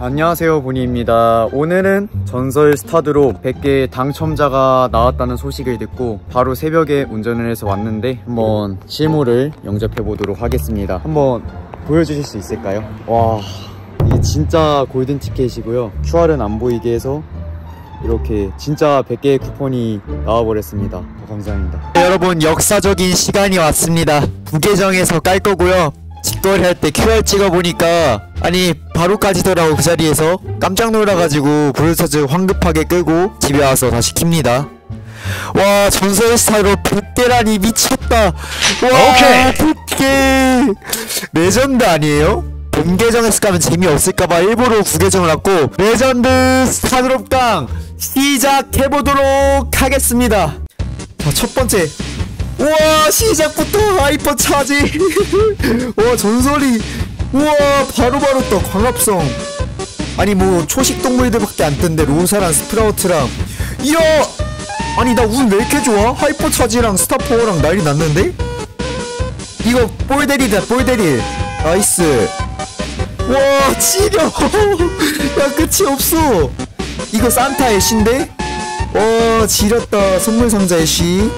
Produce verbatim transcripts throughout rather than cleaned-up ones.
안녕하세요, 보니입니다. 오늘은 전설 스타드롭 백 개 당첨자가 나왔다는 소식을 듣고 바로 새벽에 운전을 해서 왔는데 한번 실물을 영접해 보도록 하겠습니다. 한번 보여주실 수 있을까요? 와, 이게 진짜 골든 티켓이고요. 큐알은 안 보이게 해서 이렇게 진짜 백 개의 쿠폰이 나와버렸습니다. 감사합니다. 네, 여러분, 역사적인 시간이 왔습니다. 부계정에서 깔 거고요. 직거래 할 때 큐알 찍어보니까 아니 바로 까지더라고. 그 자리에서 깜짝 놀라가지고 브루서즈 황급하게 끄고 집에 와서 다시 킵니다. 와, 전설 스타로 백 개라니 미쳤다. 와, 오케이. 백 개 레전드 아니에요? 본 계정에서 가면 재미없을까봐 일부러 구계정을 왔고, 레전드 스타드롭강 시작해보도록 하겠습니다. 자, 첫번째, 우와, 시작부터 하이퍼 차지. 와, 전설이, 우와, 바로바로 떠. 광합성. 아니 뭐 초식 동물들밖에 안 뜬데 로사랑 스프라우트랑. 이야, 아니 나 운 왜 이렇게 좋아? 하이퍼 차지랑 스타파워랑 난리 났는데? 이거 볼데리다, 볼데리. 나이스. 와, 지려. 야, 끝이 없어. 이거 산타 애쉬인데? 와, 지렸다. 선물상자 애쉬.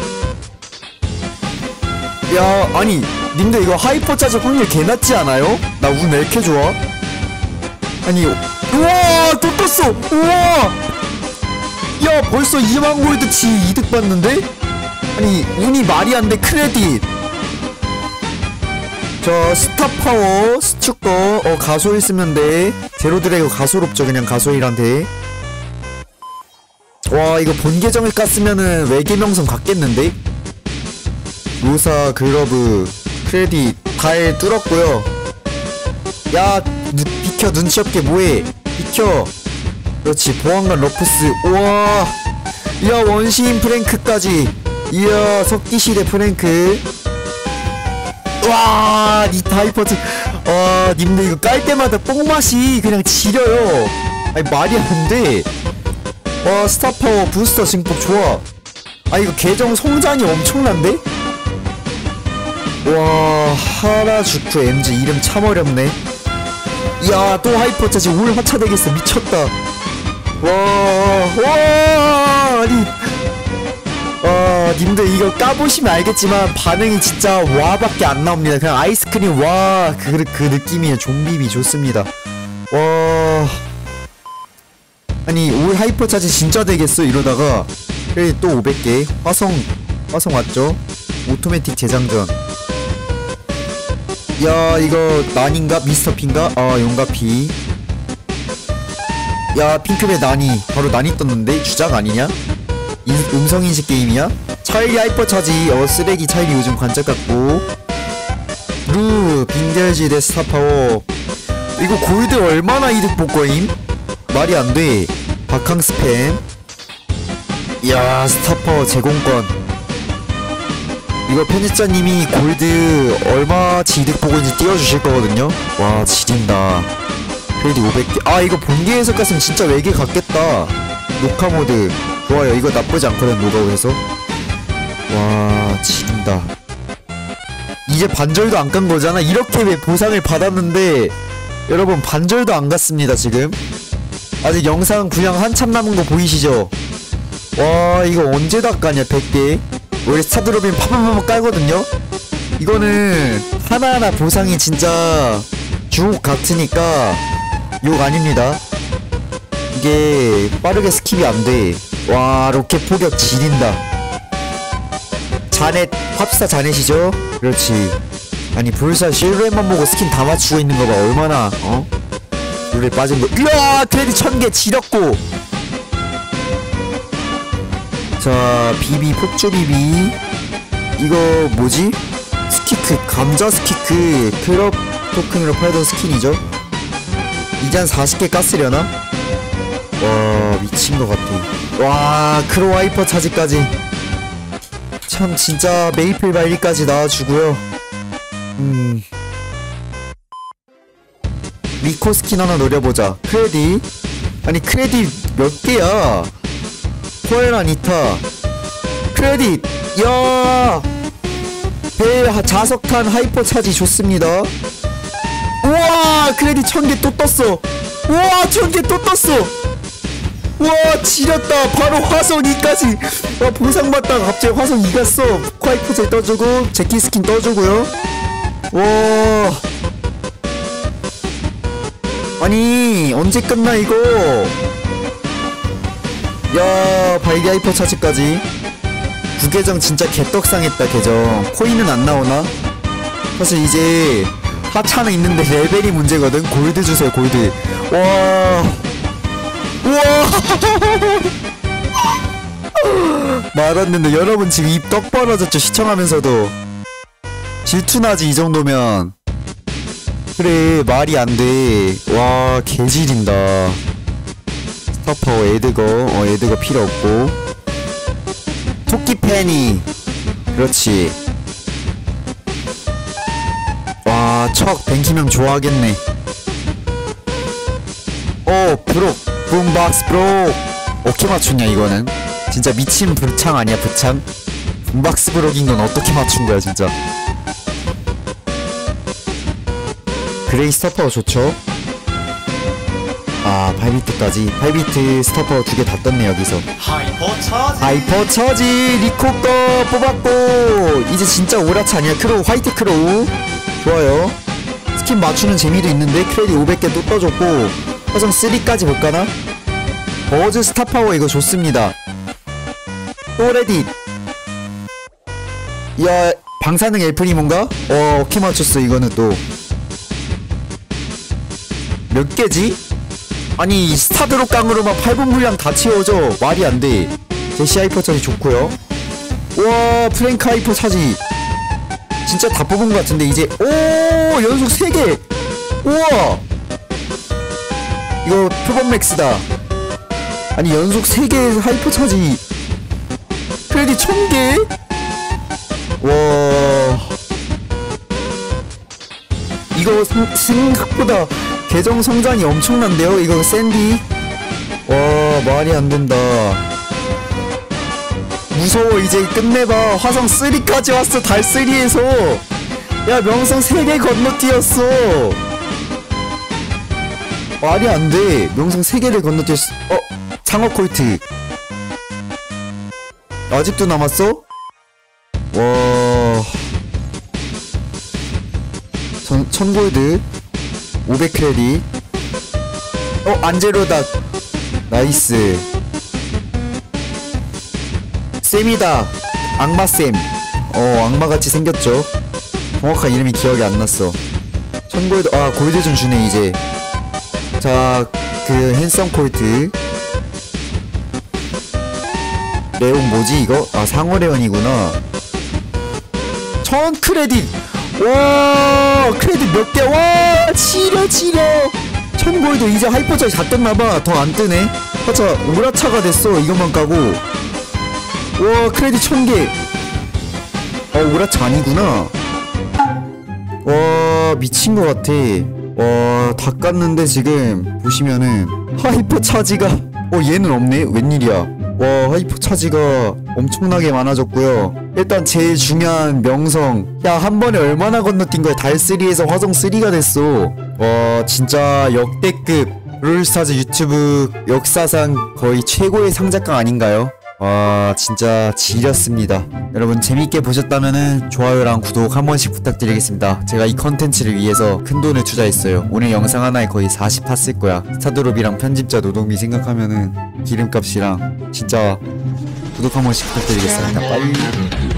야, 아니 님들 이거 하이퍼 차지 확률 개낮지 않아요? 나 운 왜 이렇게 좋아? 아니, 우와, 또 떴어. 우와, 야, 벌써 이만 골드치 이득 봤는데? 아니 운이 말이 안 돼. 크레딧. 저 스타파워 스튜거. 어, 가소일 쓰면 돼. 제로드래그 가소롭죠. 그냥 가소일한테. 와, 이거 본 계정을 깠으면은 외계명성 같겠는데? 로사, 글러브, 크레딧 달 뚫었고요. 야, 누, 비켜. 눈치 없게 뭐해. 비켜. 그렇지. 보안관 러프스. 우와, 이야, 원시인 프랭크까지. 이야, 석기시대 프랭크. 와, 니타 하이퍼트. 와, 님들 이거 깔 때마다 뽕맛이 그냥 지려요. 아니 말이 안 돼. 와, 스타파워 부스터 증폭 좋아. 아, 이거 계정 성장이 엄청난데? 와, 하라주쿠 엠지 이름 참 어렵네. 이야, 또 하이퍼 차지. 올 화차 되겠어. 미쳤다. 와, 와, 아니, 와, 님들 이거 까보시면 알겠지만 반응이 진짜 와밖에 안 나옵니다. 그냥 아이스크림 와, 그, 그 느낌이에요. 좀비비 좋습니다. 와, 아니 올 하이퍼 차지 진짜 되겠어 이러다가. 그래, 또 오백 개 화성, 화성 왔죠. 오토매틱 재장전. 야, 이거 난인가? 미스터피인가? 아, 용가피. 야, 핑크배 난이. 바로 난이 떴는데? 주작 아니냐? 인, 음성인식 게임이야? 차일리 하이퍼 차지. 어, 쓰레기 차일리 요즘 관짝 같고. 루, 빙결지대 스타파워. 이거 골드 얼마나 이득 볼 거임? 말이 안 돼. 박항 스팸. 이야, 스타파워 제공권. 이거 편집자님이 골드 얼마치 이득 보고 있는지 띄워주실 거거든요? 와, 지린다. 그래도 오백 개. 아, 이거 본계에서 깠으면 진짜 외계 같겠다. 녹화 모드. 좋아요. 이거 나쁘지 않거든, 노가우에서. 와, 지린다. 이제 반절도 안 깐 거잖아? 이렇게 왜 보상을 받았는데, 여러분, 반절도 안 갔습니다, 지금. 아직 영상 분량 한참 남은 거 보이시죠? 와, 이거 언제 다 까냐, 백 개. 원래 스타드롭이면 파파파파 깔거든요? 이거는 하나하나 보상이 진짜 주옥 같으니까 욕 아닙니다. 이게 빠르게 스킵이 안 돼. 와, 로켓 포격 지린다. 자넷, 팝스타 자넷이죠? 그렇지. 아니 불사 실루엣만 보고 스킨 다 맞추고 있는 거 봐. 얼마나, 어? 룰에 빠진 거. 이야, 크레딧 천 개 지렸고. 자, 비비, 폭주 비비. 이거 뭐지? 스키크, 감자 스키크. 클럽 토큰으로 팔던 스킨이죠? 이제 한 사십 개 깠으려나? 와, 미친것 같아. 와, 크로 와이퍼 차지까지. 참, 진짜 메이플 발리까지 나와주고요. 음, 미코 스킨 하나 노려보자. 크레딧. 아니 크레딧 몇 개야? 코엘라 니타. 크레딧. 야, 배 자석탄 하이퍼 차지 좋습니다. 우와, 크레딧 천 개 또 떴어. 우와 천개 또 떴어. 우와 지렸다. 바로 화성 이까지. 와 보상받다가 갑자기 화성 이 갔어. 콰이포제 떠주고 제키 스킨 떠주고요. 와 아니 언제 끝나 이거. 야 발기 하이퍼 차지까지. 구계정 진짜 개떡상했다. 계정 코인은 안 나오나? 사실 이제 하차는 있는데 레벨이 문제거든. 골드 주세요 골드. 와 우와 말았는데 여러분 지금 입 떡 벌어졌죠 시청하면서도. 질투나지 이 정도면. 그래 말이 안돼. 와 개질인다. 스타퍼 에드거 어 에드거 필요 없고 토끼 패니 그렇지. 와 척 뱅키면 좋아하겠네. 오 브록 붐박스 브록. 어떻게 맞췄냐 이거는. 진짜 미친 불창 아니야 불창. 붐박스 브록인 건 어떻게 맞춘 거야 진짜. 그레이 스타퍼 좋죠. 아 팔 비트까지. 팔 비트 스타퍼 두 개 다 떴네 여기서. 하이퍼 차지. 하이퍼 차지 리코 거 뽑았고 이제 진짜 오라차 아니야. 크로우 화이트 크로우 좋아요. 스킨 맞추는 재미도 있는데 크레딧 오백 개 또 떠줬고 화성 삼까지 볼까나? 버즈 스타파워 이거 좋습니다. 또 레딧. 야 방사능 엘프리몬가? 어 어떻게 맞췄어 이거는 또. 몇 개지? 아니 스타드롭 깡으로만 팔 분 분량 다 채워져. 말이 안돼. 제시 하이퍼 차지 좋고요. 와 프랭크 하이퍼 차지 진짜 다 뽑은 것 같은데 이제. 오 연속 세 개. 우와 이거 표본 맥스다. 아니 연속 세 개 하이퍼 차지 크레딧 천 개? 와 이거 생, 생각보다 계정 성장이 엄청난데요? 이거 샌디? 와 말이 안된다. 무서워. 이제 끝내봐. 화성 삼까지 왔어. 달 삼에서 야 명성 세 개 건너뛰었어. 말이 안돼. 명성 세 개를 건너뛰었어. 어? 상어 콜트 아직도 남았어? 와 천, 천 골드 오백 크레딧. 어 안제로다. 나이스. 쌤이다. 악마쌤. 어 악마같이 생겼죠. 정확한 이름이 기억이 안 났어. 천 골드. 아 골드 좀 주네 이제. 자 그 핸섬 콜트. 레온 뭐지 이거? 아 상어 레온이구나. 천 크레딧. 와 크레딧 몇 개. 와 지려 지려. 천 골드 이제 하이퍼차지 다 떴나봐. 더 안 뜨네. 하차 오라차가 됐어 이것만 까고. 와 크레딧 천 개. 어 오라차 아니구나. 와 미친것 같아. 와 다 깠는데 지금 보시면은 하이퍼 차지가 어 얘는 없네. 웬일이야. 와 하이퍼 차지가 엄청나게 많아졌고요. 일단 제일 중요한 명성. 야 한 번에 얼마나 건너뛴 거야. 달 삼에서 화성 삼가 됐어. 와 진짜 역대급 롤스타즈 유튜브 역사상 거의 최고의 상작강 아닌가요? 와 진짜 지렸습니다. 여러분 재밌게 보셨다면은 좋아요랑 구독 한 번씩 부탁드리겠습니다. 제가 이 컨텐츠를 위해서 큰돈을 투자했어요. 오늘 영상 하나에 거의 사십 파 쓸 거야. 스타드롭이랑 편집자 노동비 생각하면은 기름값이랑 진짜 구독 한 번씩 부탁드리겠습니다. 빠이.